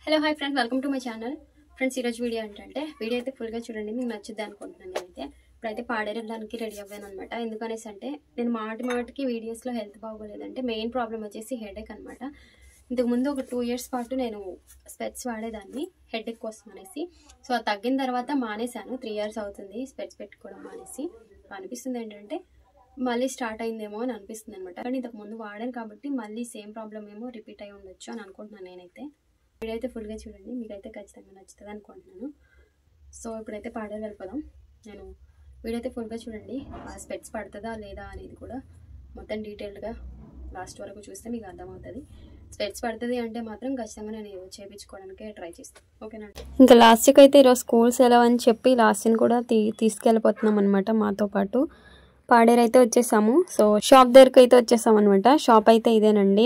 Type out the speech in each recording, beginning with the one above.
Hello hi friends, welcome to my channel. Friends, ఈరోజు video ఏంటంటే video అయితే ఫుల్గా చూడండి, మీకు నచ్చుద్ది అనుకుంటున్నాను. నేనైతే ఇప్పుడైతే పాడేయడానికి రెడీ అవ్వాను అనమాట. ఎందుకనేసి అంటే నేను మాటికి వీడియోస్లో హెల్త్ బాగోలేదంటే మెయిన్ ప్రాబ్లం వచ్చేసి హెడేక్ అనమాట. ఇంతకుముందు ఒక 2 years పాటు నేను స్పెట్స్ వాడేదాన్ని హెడేక్ కోసం అనేసి. సో అది తగ్గిన తర్వాత మానేశాను. 3 years అవుతుంది స్పెట్స్ పెట్టుకోవడం మానేసి. అనిపిస్తుంది ఏంటంటే మళ్ళీ స్టార్ట్ అయిందేమో అని అనిపిస్తుంది అనమాట. కానీ ఇంతకుముందు వాడాను కాబట్టి మళ్ళీ సేమ్ ప్రాబ్లం ఏమో రిపీట్ అయి ఉండొచ్చు అని అనుకుంటున్నాను నేనైతే. వీడియో అయితే ఫుల్గా చూడండి, మీకైతే ఖచ్చితంగా నచ్చుతుంది అనుకుంటున్నాను. సో ఇప్పుడైతే పాడేరు వెళ్ళిపోదాం. నేను వీడియో అయితే ఫుల్గా చూడండి, ఆ స్పెట్స్ పడుతుందా లేదా అనేది కూడా మొత్తం డీటెయిల్డ్గా లాస్ట్ వరకు చూస్తే మీకు అర్థమవుతుంది. స్పెట్స్ పడుతుంది అంటే మాత్రం ఖచ్చితంగా నేను చేయించుకోవడానికి ట్రై చేస్తాను, ఓకేనా. ఇంకా లాస్ట్కి అయితే ఈరోజు స్కూల్ సెలవు అని చెప్పి లాస్ట్ని కూడా తీసుకెళ్ళిపోతున్నాం అనమాట మాతో పాటు. పాడేరు అయితే వచ్చేసాము. సో షాప్ దగ్గరికి అయితే వచ్చేసాం అనమాట. షాప్ అయితే ఇదేనండి.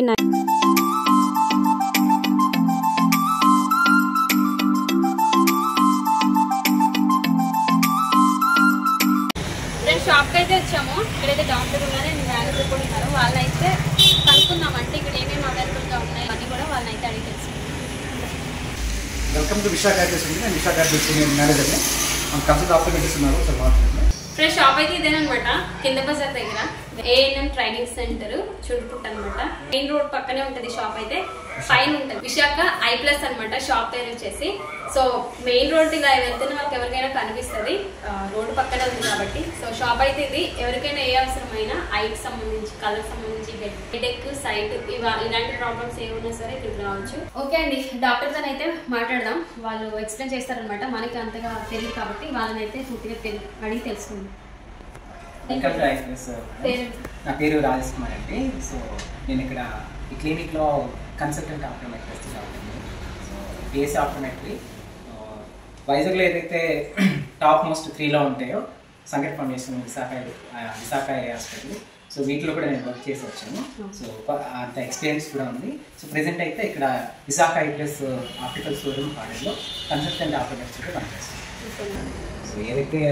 షాప్కి అయితే వచ్చాము. ఇక్కడైతే డాక్టర్ ఉన్నారు, నేను మేనేజర్ కూడా ఉన్నారు. వాళ్ళైతే కనుక్కున్నాం అంటే ఇక్కడ ఏమేమి అవైలబుల్గా ఉన్నాయి అని కూడా వాళ్ళైతే అడిగి తెలుసుకున్నాం. వెల్కమ్ టు విశాఖ అడ్రస్ అండి. నేను విశాఖ అడ్రస్ మేనేజర్ని. మన కన్సల్ట్ ఆపరేటర్స్ ఉన్నారు, ఒకసారి మాట్లాడండి. ఫ్రెండ్స్, షాప్ అయితే ఇదేనమాట, కింద బజార్ దగ్గర ఏఎన్ఎం ట్రైనింగ్ సెంటర్ చుట్టుపుట్టు అనమాట. మెయిన్ రోడ్ పక్కనే ఉంటుంది షాప్ అయితే. పైన ఉంటుంది విశాఖ ఐప్లస్ అనమాట షాప్ పేరు వచ్చేసి. సో మెయిన్ రోడ్ ఇలా వెళ్తున్న వాళ్ళకి ఎవరికైనా కనిపిస్తుంది, రోడ్డు పక్కనే ఉంది కాబట్టి. సో షాప్ అయితే ఇది. ఎవరికైనా ఏ అవసరమైనా ఐకి సంబంధించి, కలర్ సంబంధించి, హెడేక్, సైట్ ఇలాంటి ప్రాబ్లమ్స్ ఏమున్నా సరే ఇక్కడికి రావచ్చు. ఓకే అండి, డాక్టర్ తో అయితే మాట్లాడదాం. వాళ్ళు ఎక్స్ప్లెయిన్ చేస్తారనమాట. మనకి అంతగా తెలియదు కాబట్టి వాళ్ళని అయితే పూర్తిగా అడిగి తెలుసుకుందాం. నా పేరు రాజేష్ కుమార్ అండి. సో నేను ఇక్కడ ఈ క్లినిక్లో కన్సల్టెంట్ ఆప్టోమెట్రిస్ట్ అవుతుంది. సో బీఎస్సీ ఆప్టోమెట్రీ వైజాగ్లో ఏదైతే టాప్ మోస్ట్ 3లో ఉంటాయో Sankar foundation, Visakha hospital. So వీటిలో కూడా నేను వర్క్ చేసి వచ్చాను. సో అంత ఎక్స్పీరియన్స్ కూడా ఉంది. సో ప్రెసెంట్ అయితే ఇక్కడ విశాఖ ఐప్లస్ ఆప్టికల్ షోరూమ్ పాడేలో కన్సల్టెంట్ ఆప్టోమెట్రిస్ట్ కూడా పనిచేస్తాను. సో ఏదైతే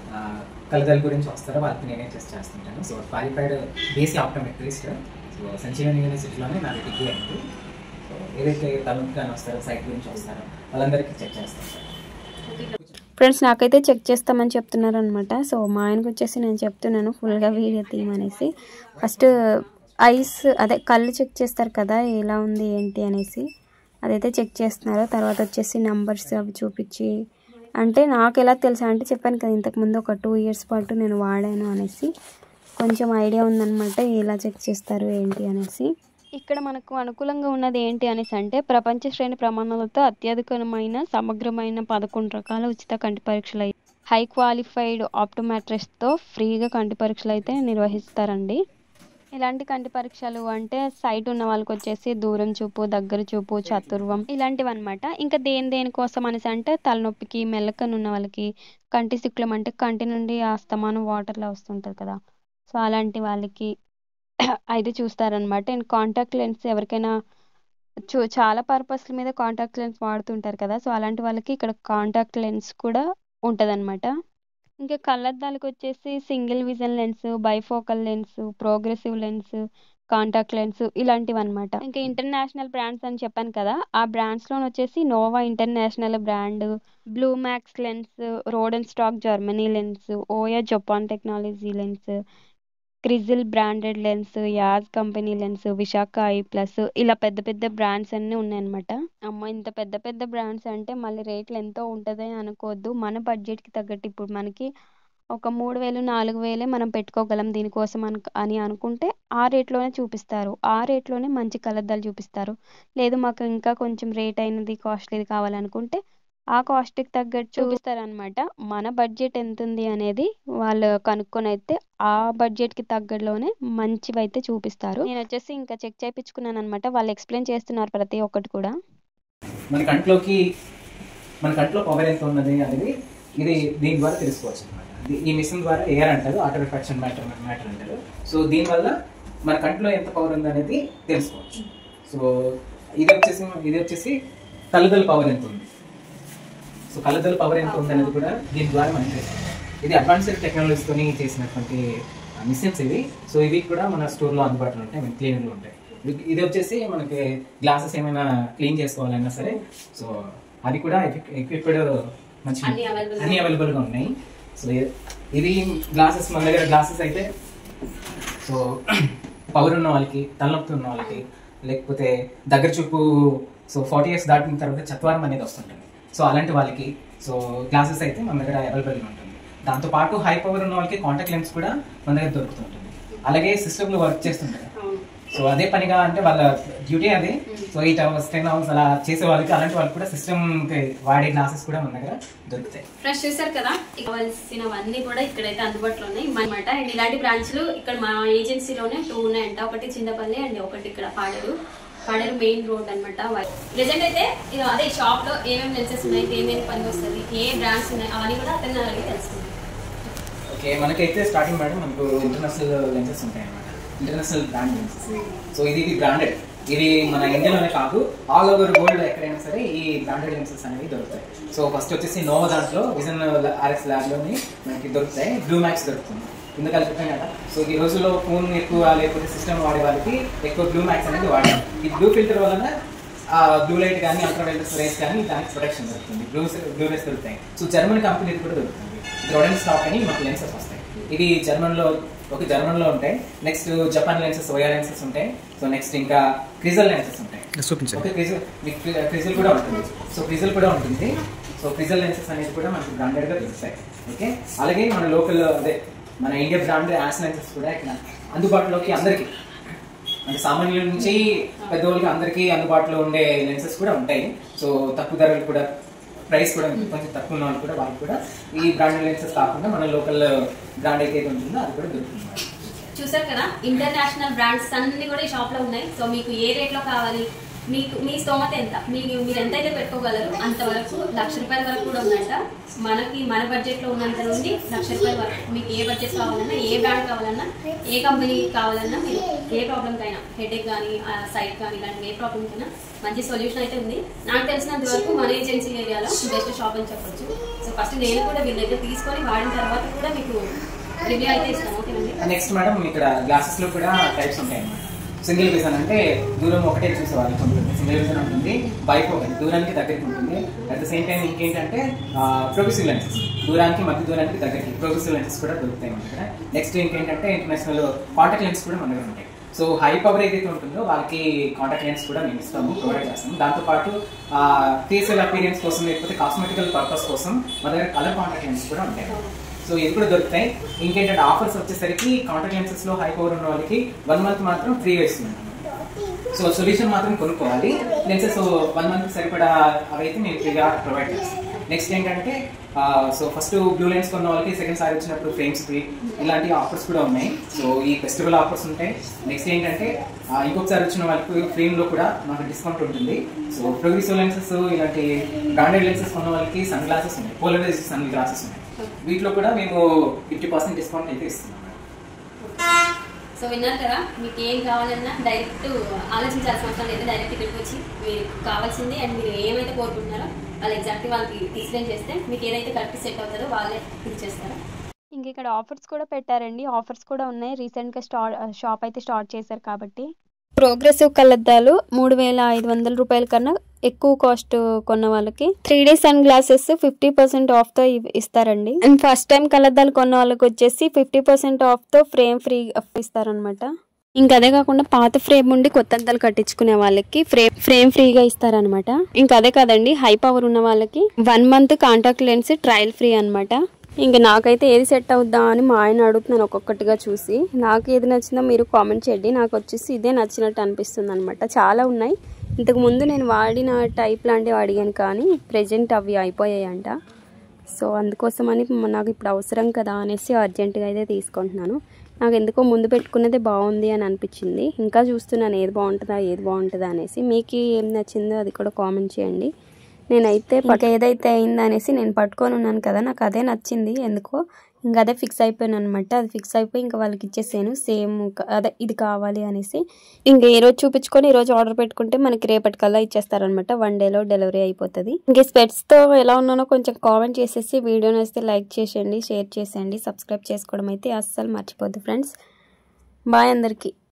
కలగల గురించి వస్తారో వాళ్ళకి నేనే టెస్ట్ చేస్తుంటాను. So qualified BSc optometrist. So Sanjeevani యూనివర్సిటీలోనే నా డిగ్రీ అయింది. సో ఏదైతే తలుపు కానీ వస్తారో, సైట్ గురించి వస్తారో వాళ్ళందరికీ చెక్ చేస్తాను. ఫ్రెండ్స్, నాకైతే చెక్ చేస్తామని చెప్తున్నారు అనమాట. సో మా ఆయనకు వచ్చేసి నేను చెప్తున్నాను ఫుల్గా వీడియో తీయమనేసి. ఫస్ట్ ఐస్ అదే కళ్ళు చెక్ చేస్తారు కదా, ఎలా ఉంది ఏంటి అనేసి అదైతే చెక్ చేస్తున్నారు. తర్వాత వచ్చేసి నంబర్స్ అవి చూపించి, అంటే నాకు ఎలా తెలుసా అంటే చెప్పాను కదా ఇంతకుముందు ఒక 2 years పాటు నేను వాడాను అనేసి కొంచెం ఐడియా ఉందన్నమాట ఎలా చెక్ చేస్తారు ఏంటి అనేసి. ఇక్కడ మనకు అనుకూలంగా ఉన్నది ఏంటి అనేసి అంటే ప్రపంచ శ్రేణి ప్రమాణాలతో అత్యధికమైన సమగ్రమైన 11 రకాల ఉచిత కంటి పరీక్షలు హై క్వాలిఫైడ్ ఆప్టోమెట్రిస్ట్తో ఫ్రీగా కంటి పరీక్షలు అయితే నిర్వహిస్తారండి. ఇలాంటి కంటి పరీక్షలు అంటే సైట్ ఉన్న వాళ్ళకి వచ్చేసి దూరం చూపు, దగ్గర చూపు, చతుర్వం ఇలాంటివి అనమాట. ఇంకా దేనికోసం అనేసి అంటే తలనొప్పికి, మెల్లకను ఉన్న వాళ్ళకి, కంటి శుక్లం అంటే కంటి నుండి అస్తమానం వాటర్లా వస్తుంటుంది కదా, సో అలాంటి వాళ్ళకి అయితే చూస్తారనమాట. అండ్ కాంటాక్ట్ లెన్స్ ఎవరికైనా చాలా పర్పస్ల మీద కాంటాక్ట్ లెన్స్ వాడుతుంటారు కదా, సో అలాంటి వాళ్ళకి ఇక్కడ కాంటాక్ట్ లెన్స్ కూడా ఉంటుంది అనమాట. ఇంకా కళ్ళద్దాలకు వచ్చేసి single vision lens, bifocal lens, progressive lens, contact lens ఇలాంటివి అనమాట. ఇంకా ఇంటర్నేషనల్ బ్రాండ్స్ అని చెప్పాను కదా, ఆ బ్రాండ్స్లో వచ్చేసి Nova international brand, blue max lens, Rodenstock Germany lens, Hoya Japan technology lens, Crizal branded lens, యాజ్ కంపెనీ లెన్స్, విశాఖ ఐప్లస్, ఇలా పెద్ద పెద్ద బ్రాండ్స్ అన్నీ ఉన్నాయన్నమాట. అమ్మ, ఇంత పెద్ద బ్రాండ్స్ అంటే మళ్ళీ రేట్లు ఎంతో ఉంటుంది అనుకోవద్దు. మన బడ్జెట్కి తగ్గట్టు ఇప్పుడు మనకి ఒక 3,000-4,000 మనం పెట్టుకోగలం దీనికోసం అని అనుకుంటే ఆ రేట్లోనే చూపిస్తారు, ఆ రేట్లోనే మంచి కలద్దాలు చూపిస్తారు. లేదు మాకు ఇంకా కొంచెం రేట్ అయినది, కాస్ట్లీది కావాలనుకుంటే ఆ కాస్ట్కి తగ్గట్టు చూపిస్తారనమాట. మన బడ్జెట్ ఎంత ఉంది అనేది వాళ్ళు కనుక్కొని అయితే ఆ బడ్జెట్కి తగ్గట్లోనే మంచివి అయితే చూపిస్తారు. నేను వచ్చేసి ఇంకా చెక్ చేయించుకున్నాను అనమాట. వాళ్ళు ఎక్స్ప్లెయిన్ చేస్తున్నారు ప్రతి ఒక్కటి కూడా. మన కంట్లో పవర్ ఎంత ఉన్నది అనేది ఇది దీని ద్వారా తెలుసుకోవచ్చు అనమాట. ఈ మిషన్ ద్వారా ఎయిర్ అంటారు, ఆటో రిఫ్రాక్షన్ మ్యాటర్ అంటారు. సో దీనివల్ల మన కంట్లో ఎంత పవర్ ఉంది అనేది తెలుసుకోవచ్చు. సో ఇది వచ్చేసి కళ్ళద్దాల పవర్ ఎంత ఉంది. సో కళ్ళద్దాల పవర్ ఎంత ఉంది అనేది కూడా దీని ద్వారా మనకి తెలుస్తుంది. ఇది అడ్వాన్స్డ్ టెక్నాలజీతో చేసినటువంటి మిషన్స్ ఇవి. సో ఇవి కూడా మన స్టోర్లో అందుబాటులో ఉంటాయి, మన క్లినిక్లో ఉంటాయి. ఇది వచ్చేసి మనకి గ్లాసెస్ ఏమైనా క్లీన్ చేసుకోవాలన్నా సరే సో అది కూడా ఎక్విప్డ్ మంచి అన్ని అవైలబుల్గా ఉన్నాయి. సో ఇది గ్లాసెస్ మన దగ్గర గ్లాసెస్ అయితే సో పవర్ ఉన్న వాళ్ళకి, తలనొప్పి ఉన్న వాళ్ళకి, లేకపోతే దగ్గర చూపు సో 40 years దాటిన తర్వాత చత్వారం అనేది వస్తుంటుంది. సో అలాంటి వాళ్ళకి సో గ్లాసెస్ అయితే మన దగ్గర అవైలబుల్గా ఉంటుంది. దాంతోపాటు హై పవర్ ఉన్న వాళ్ళకి కాంటాక్ట్ లెన్స్ కూడా మన దగ్గర దొరుకుతుంటుంది. అలాగే సిస్టంలో వర్క్ చేస్తుంటారు. సో అదే పనిగా అంటే వాళ్ళ డ్యూటీ అదే. సో 8 hours 10 hours అలా చేసే వాళ్ళకి, అలాంటి వాళ్ళకి కూడా సిస్టమ్ వాడే గ్లాసెస్ కూడా మన దగ్గర దొరుకుతాయి. ఫ్రెష్ చూసారు కదా, కావాల్సినవన్నీ కూడా ఇక్కడైతే అందుబాటులో ఉన్నాయి అన్నమాట. అండ్ ఇలాంటి బ్రాంచ్లు ఇక్కడ మా ఏజెన్సీలోనే 2 ఉన్నాయంట. ఒకటి చింతపల్లి అండ్ ఒకటి ఇక్కడ పాడేరు మెయిన్ రోడ్ అనమాట. ప్రెజెంట్ అయితే అదే షాప్ లో ఏమేమి లెన్సెస్ ఉన్నాయి, ఏమేమి పని వస్తుంది, ఏ బ్రాండ్స్ ఉన్నాయి అవన్నీ కూడా అతను అడిగి తెలుసుకుంటాం. ఓకే, మనకైతే స్టార్టింగ్ మేడం మనకు ఇంటర్నేషనల్ లెన్సెస్ ఉంటాయి అన్నమాట. International brand lenses. సో ఇది బ్రాండెడ్, ఇది మన ఇండియాలోనే కాదు ఆల్ ఓవర్ వరల్డ్ ఎక్కడైనా సరే ఈ బ్రాండెడ్ లెన్సెస్ అనేవి దొరుకుతాయి. సో ఫస్ట్ వచ్చేసి నోవా దాంట్లో విజన్ RX ల్యాబ్లోని మనకి దొరుకుతాయి. బ్లూ మ్యాక్స్ దొరుకుతుంది. ఇందుకని చెప్పాను కదా. సో ఈ రోజుల్లో ఫోన్ ఎక్కువ లేకపోతే సిస్టమ్ వాడే వాళ్ళకి ఎక్కువ బ్లూ మ్యాక్స్ అనేది వాడాలి. ఈ బ్లూ ఫిల్టర్ వలన బ్లూ లైట్ కానీ అల్ట్రావైలెట్ రేస్ కానీ దానికి ప్రొటెక్షన్ దొరుకుతుంది. బ్లూ రేస్ దొరుకుతాయి. సో జర్మన్ కంపెనీ కూడా దొరుకుతుంది. ఇది రోడెన్ స్టాక్ అని మాకు లెన్సెస్ వస్తాయి. ఇది జర్మన్లో ఉంటాయి. Next Japan lenses, Hoya lenses ఉంటాయి. సో నెక్స్ట్ ఇంకా క్రిజల్ లెన్సెస్ ఉంటాయి. ఓకే, క్రిజల్ కూడా ఉంటుంది. సో క్రిజల్ కూడా ఉంటుంది. సో క్రిజల్ లెన్సెస్ అనేది కూడా మనకు బ్రాండెడ్గా దొరుకుతాయి. ఓకే, అలాగే మన లోకల్ అదే మన ఇండియా బ్రాండ్ యాస్ లెన్సెస్ కూడా ఇక్కడ అందుబాటులోకి అందరికీ, అంటే సామాన్యుల నుంచి పెద్దవాళ్ళకి అందరికీ అందుబాటులో ఉండే లెన్సెస్ కూడా ఉంటాయి. సో తక్కువ ధరలు కూడా, ప్రైస్ కూడా కొంచెం తక్కువ ఉన్న వాళ్ళు కూడా వాళ్ళకి కూడా ఈ బ్రాండెడ్ లెన్సెస్ కాకుండా మన లోకల్ బ్రాండ్ అయితే ఉంటుందో అది కూడా దొరుకుతుంది. చూసారు కదా, ఇంటర్నేషనల్ బ్రాండ్స్ అన్ని కూడా ఈ షాప్ లో ఉన్నాయి. సో మీకు ఏ రేట్ లో కావాలి, మీకు మీ స్తోమత ఎంత, మీరు ఎంతైతే పెట్టుకోగలరు అంతవరకు ₹1,00,000 వరకు కూడా ఉందంట. మన బడ్జెట్ లో ఉన్నంత నుండి ₹1,00,000 వరకు మీకు ఏ బడ్జెట్ కావాలన్నా, ఏ బ్రాండ్ కావాలన్నా, ఏ కంపెనీ కావాలన్నా, మీరు ఏ ప్రాబ్లమ్ కైనా, హెడేక్ కానీ సైట్ కానీ ఇలాంటి ఏ ప్రాబ్లమ్ కైనా మంచి సొల్యూషన్ అయితే ఉంది. నాకు తెలిసినంత వరకు మన ఏజెన్సీ ఏరియాలో బెస్ట్ షాప్ అని చెప్పొచ్చు. సో ఫస్ట్ నేను కూడా వీళ్ళ దగ్గర తీసుకొని వాడిన తర్వాత కూడా మీకు రివ్యూ అయితే ఇస్తాను. ఓకేనండి. నెక్స్ట్ మేడం ఇక్కడ గ్లాసెస్ లో కూడా టైప్స్ ఉంటాయి అన్నమాట. సింగిల్ విజన్ అంటే దూరం ఒకటే చూసే వాళ్ళకి ఉంటుంది. సింగిల్ విజన్ ఉంటుంది, బైఫోకల్ దూరానికి దగ్గరికి ఉంటుంది. అట్ ద సేమ్ టైం ఇంకేంటంటే ప్రోగ్రెసివ్ లెన్సెస్, దూరానికి మధ్య దూరానికి దగ్గరికి ప్రోగ్రెసివ్ లెన్సెస్ కూడా దొరుకుతాయి మన దగ్గర. నెక్స్ట్ ఇంకేంటంటే ఇంటర్నేషనల్ కాంటాక్ట్ లెన్స్ కూడా మన దగ్గర ఉంటాయి. సో హై పవర్ ఏదైతే ఉంటుందో వాళ్ళకి కాంటాక్ట్ లెన్స్ కూడా మేము ఇస్తాము, ప్రొవైడ్ చేస్తాము. దాంతోపాటు ఫేషియల్ అపీరియన్స్ కోసం లేకపోతే కాస్మెటికల్ పర్పస్ కోసం మన దగ్గర కలర్ కాంటాక్ట్ లెన్స్ కూడా ఉంటాయి. సో ఇది కూడా దొరుకుతాయి. ఇంకేంటంటే ఆఫర్స్ వచ్చేసరికి కాంటాక్ట్ లెన్సెస్ లో హై పవర్ ఉన్న వాళ్ళకి 1 month మాత్రం ఫ్రీ ఇస్తుంది. సో సొల్యూషన్ మాత్రం కొనుక్కోవాలి. లెన్సెస్ 1 month సరిపడా అవైతే మేము ఫ్రీగా ప్రొవైడ్ చేస్తాం. నెక్స్ట్ ఏంటంటే సో ఫస్ట్ బ్లూ లెన్స్ కొన్న వాళ్ళకి సెకండ్ సారి వచ్చినప్పుడు ఫ్రేమ్స్ ఫ్రీ, ఇలాంటి ఆఫర్స్ కూడా ఉన్నాయి. సో ఈ ఫెస్టివల్ ఆఫర్స్ ఉంటాయి. నెక్స్ట్ ఏంటంటే ఇంకొకసారి వచ్చిన వాళ్ళకి ఫ్రేమ్లో కూడా మాకు డిస్కౌంట్ ఉంటుంది. సో ప్రోగ్రెసివ్ లెన్సెస్ ఇలాంటి బ్రాండెడ్ లెన్సెస్ కొన్న వాళ్ళకి సన్ గ్లాసెస్ ఉన్నాయి, పోలరైజ్డ్ సన్ గ్లాసెస్ ఉన్నాయి. వీటిలో కూడా మేము 50% డిస్కౌంట్ అయితే ఇస్తున్నాం. సో విన్నారు కదా, మీకు ఏం కావాలన్నా డైరెక్ట్ ఆలోచించాల్సిన అవసరం లేదు. డైరెక్ట్ ఇక్కడికి వచ్చి మీరు కావాల్సింది అండ్ మీరు ఏమైతే కోరుకుంటున్నారో వాళ్ళు ఎగ్జాక్ట్లీ వాళ్ళకి ఎక్స్ప్లెయిన్ చేస్తే మీకు ఏదైతే కరెక్ట్ సెట్ అవుతుందో వాళ్ళే ఇచ్చేస్తారు. ఇంక ఇక్కడ ఆఫర్స్ కూడా పెట్టారండి, ఆఫర్స్ కూడా ఉన్నాయి. రీసెంట్గా షాప్ అయితే స్టార్ట్ చేశారు కాబట్టి ప్రోగ్రెసివ్ కళ్ళద్దాలు ₹3,500 కన్నా ఎక్కువ కాస్ట్ కొన్న వాళ్ళకి 3D సన్ గ్లాసెస్ 50% ఆఫ్తో ఇస్తారండి. అండ్ ఫస్ట్ టైం కళ్ళద్దాలు కొన్న వాళ్ళకి వచ్చేసి 50% ఆఫ్తో ఫ్రేమ్ ఫ్రీ ఇస్తారనమాట. ఇంకా అదే కాకుండా పాత ఫ్రేమ్ ఉండి కొత్త అద్దాలు కట్టించుకునే వాళ్ళకి ఫ్రేమ్ ఫ్రీగా ఇస్తారనమాట. ఇంకా అదే కాదండి, హై పవర్ ఉన్న వాళ్ళకి 1 month contact lens trial free అనమాట. ఇంకా నాకైతే ఏది సెట్ అవుద్దా అని మా ఆయన అడుగుతున్నాను ఒక్కొక్కటిగా చూసి. నాకు ఏది నచ్చిందో మీరు కామెంట్ చేయండి. నాకు వచ్చేసి ఇదే నచ్చినట్టు అనిపిస్తుంది అనమాట. చాలా ఉన్నాయి. ఇంతకు ముందు నేను వాడిన టైప్ లాంటివి అడిగాను కానీ ప్రెజెంట్ అవి అయిపోయాయంట. సో అందుకోసమని నాకు ఇప్పుడు అవసరం కదా అనేసి అర్జెంటుగా అయితే తీసుకుంటున్నాను. నాకు ఎందుకో ముందు పెట్టుకున్నదే బాగుంది అని అనిపించింది. ఇంకా చూస్తున్నాను ఏది బాగుంటుందా అనేసి. మీకు ఏం నచ్చిందో అది కూడా కామెంట్ చేయండి. నేనైతే ఏదైతే అయింది అనేసి నేను పట్టుకొని ఉన్నాను కదా, నాకు అదే నచ్చింది ఎందుకో. ఇంకా అదే ఫిక్స్ అయిపోయాను అనమాట. అది ఫిక్స్ అయిపోయి ఇంకా వాళ్ళకి ఇచ్చేసాను సేమ్ అదే ఇది కావాలి అనేసి. ఇంకా ఈ రోజు చూపించుకొని ఈ రోజు ఆర్డర్ పెట్టుకుంటే మనకి రేపటికల్లా ఇచ్చేస్తారనమాట. 1 dayలో డెలివరీ అయిపోతుంది. ఇంక స్పెట్స్తో ఎలా ఉన్నానో కొంచెం కామెంట్ చేసేసి వీడియోని వస్తే లైక్ చేసేయండి, షేర్ చేసేయండి, సబ్స్క్రైబ్ చేసుకోవడం అయితే అస్సలు మర్చిపోద్దు ఫ్రెండ్స్. బాయ్ అందరికీ.